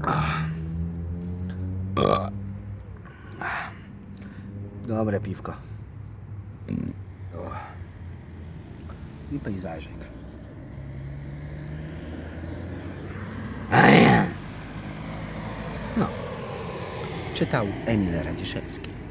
Dobre piwko. I pejzażyk. No. Czytał Emil Radziszewski.